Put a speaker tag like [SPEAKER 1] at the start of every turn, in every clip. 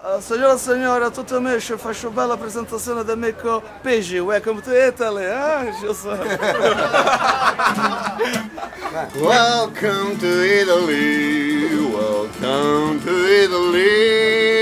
[SPEAKER 1] signora e signora, tutto me ci faccio bella presentazione del mio paese. Welcome to Italy,
[SPEAKER 2] Welcome to Italy, welcome to Italy.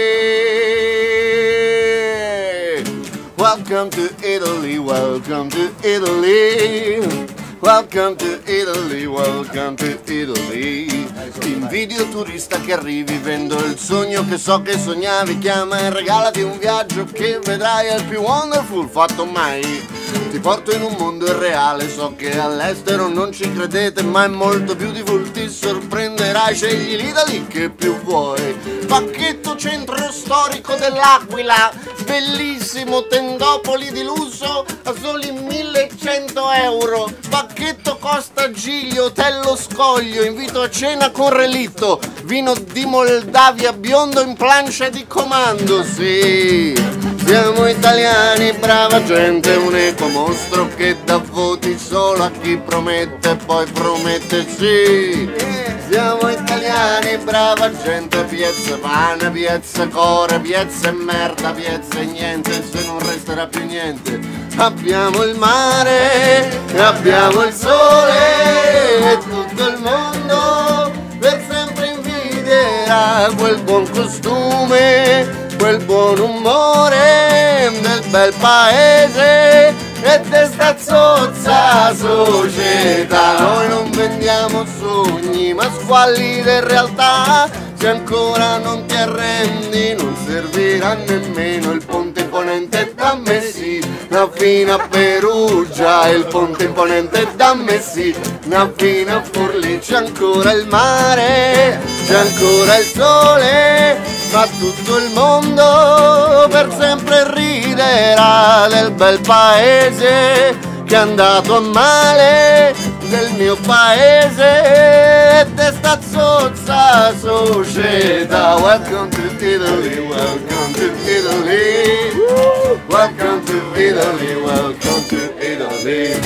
[SPEAKER 2] Welcome to Italy, welcome to Italy. Welcome to Italy, welcome to Italy. Ti invidio turista che arrivi, vendo il sogno che so che sognavi. Chiama e regalati un viaggio che vedrai è il più wonderful fatto mai. Ti porto in un mondo irreale, so che all'estero non ci credete, ma è molto beautiful, ti sorprenderai. Scegli l'Italy che più vuoi. Pacchetto centro storico dell'Aquila, bellissimo, tendopoli di lusso a soli 1100 euro. Pacchetto Costa Giglio, hotel Lo Scoglio, invito a cena con relitto, vino di Moldavia biondo in plancia di comando. Sì, siamo italiani, brava gente, un ecomostro che dà voti solo a chi promette e poi promette. Sì, siamo italiani, brava gente, piezza pane, piezza core, piezza e merda, piezza e niente, se non resterà più niente. Abbiamo il mare, abbiamo il sole e tutto il mondo per sempre invidierà quel buon costume, quel buon umore del bel paese e di sta zozza società. Noi non vendiamo sogni ma squallide realtà. Se ancora non ti arrendi non servirà nemmeno il ponte imponente da Messina fino a Perugia. Il ponte imponente da Messina fino a Forlì. C'è ancora il mare, c'è ancora il sole, ma tutto il mondo per sempre riderà del bel paese che è andato a male, del mio paese e de sta zozza società. Welcome to Italy, welcome to Italy. Welcome to Italy, welcome to Italy.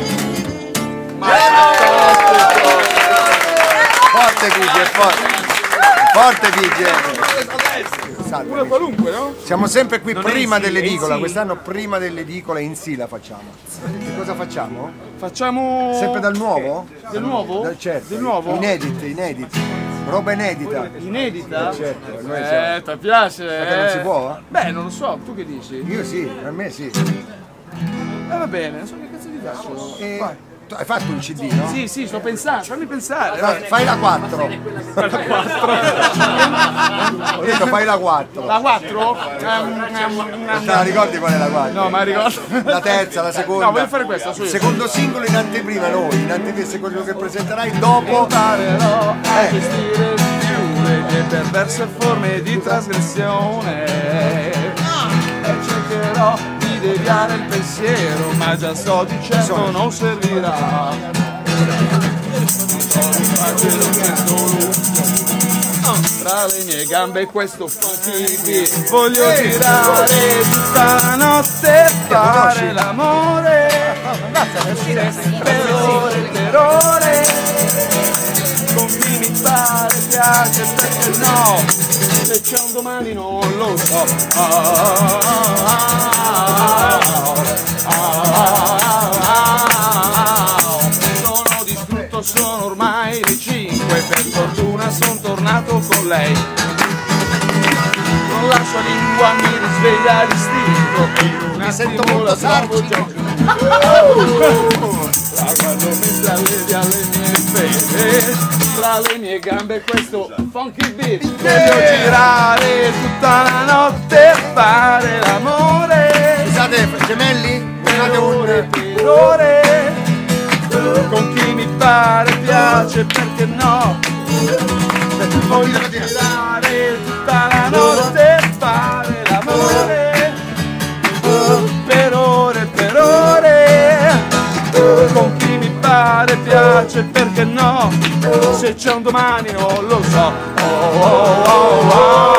[SPEAKER 3] Forte DJ, forte DJ.
[SPEAKER 4] Una qualunque, no?
[SPEAKER 3] Siamo sempre qui
[SPEAKER 4] Non
[SPEAKER 3] prima
[SPEAKER 4] è in sì,
[SPEAKER 3] dell'edicola,
[SPEAKER 4] è in sì.
[SPEAKER 3] quest'anno prima dell'edicola in sì la facciamo. Che cosa facciamo?
[SPEAKER 4] Facciamo...
[SPEAKER 3] Sempre dal nuovo?
[SPEAKER 4] Del nuovo?
[SPEAKER 3] Certo.
[SPEAKER 4] Del nuovo?
[SPEAKER 3] Inedit. Roba inedita.
[SPEAKER 4] Inedita?
[SPEAKER 3] Certo, noi siamo.
[SPEAKER 4] ti piace?
[SPEAKER 3] Perché non si può?
[SPEAKER 4] Beh, non lo so, tu che dici?
[SPEAKER 3] Io sì, a me sì.
[SPEAKER 4] Va bene, non so che cazzo ti faccio.
[SPEAKER 3] Vai. Tu hai fatto un CD, no?
[SPEAKER 4] Sì, sto pensando, fammi pensare.
[SPEAKER 3] Fai la 4.
[SPEAKER 4] Fai la 4.
[SPEAKER 3] Ho detto fai la 4.
[SPEAKER 4] La 4?
[SPEAKER 3] Non te la ricordi qual è la 4?
[SPEAKER 4] No, ma ricordo.
[SPEAKER 3] La terza, la seconda.
[SPEAKER 4] No, voglio fare questa, su io.
[SPEAKER 3] Secondo singolo in anteprima noi, in anteprima quello che presenterai dopo.
[SPEAKER 4] Imparerò a gestire più le mie perverse forme di trasgressione e cercherò di deviare il pensiero, ma già so di certo non servirà. Tra le mie gambe questo funky beat, voglio girare tutta la notte e fare l'amore per ore, con chi mi pare piace perché no, se c'è un domani non lo so. Sono distrutto, sono ormai le 5, per fortuna sono tornato con lei. Con la sua lingua mi risveglia l'istinto, in un attimo la trovo già. La guardo mentre alledia le mie fede, tra le mie gambe questo funky beat. Voglio girare tutta la notte e fare l'amore.
[SPEAKER 3] Siete gemelli?
[SPEAKER 4] Per ore, con chi mi pare piace perché no. Voglio girare tutta la notte e fare l'amore per ore, con chi mi pare piace perché no, se c'è un domani non lo so.